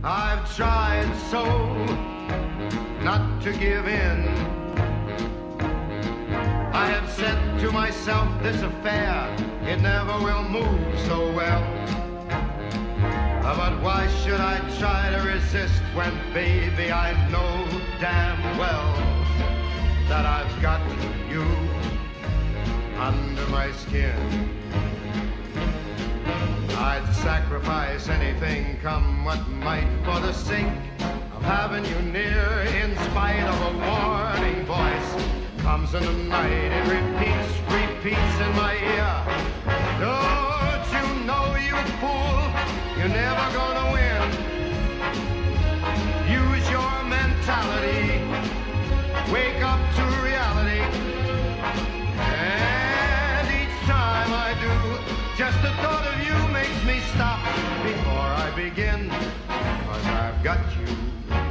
I've tried so not to give in. I have said to myself, this affair, it never will move so well. But why should I try to resist when, baby, I know damn well that I've got you under my skin. I'd sacrifice anything, come what might, for the sake of having you near. In spite of a warning voice comes in the night, it repeats in my ear. Don't you know, you fool, you're never gonna win. Use your mentality, wake up to reality. And each time I do, just the thought of you makes me stop before I begin, 'cause I've got you